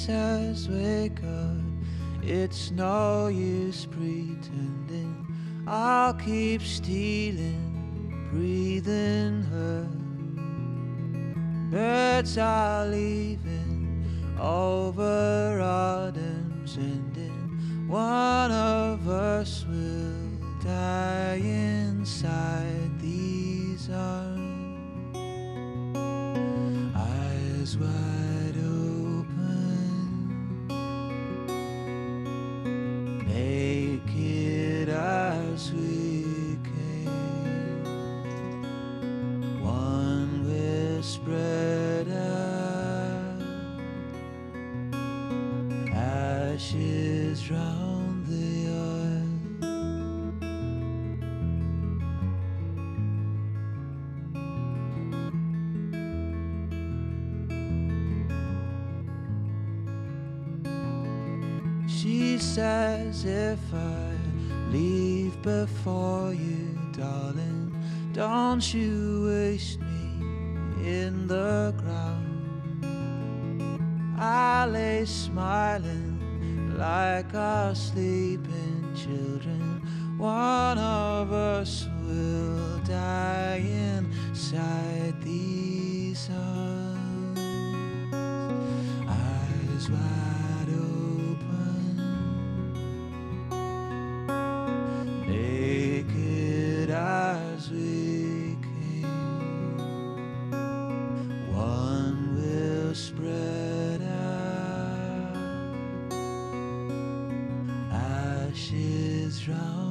says wake up, it's no use pretending. I'll keep stealing, breathing her. Birds are leaving over autumn's ending. One of us will die inside these arms. Eyes wide open, naked as we came. One will spread out, ashes round the oil. She says if I leave before you, darling, don't you waste me in the ground. I lay smiling like our sleeping children. One of us will die inside these arms. Eyes wide open, naked as we came. One will spread out, ashes round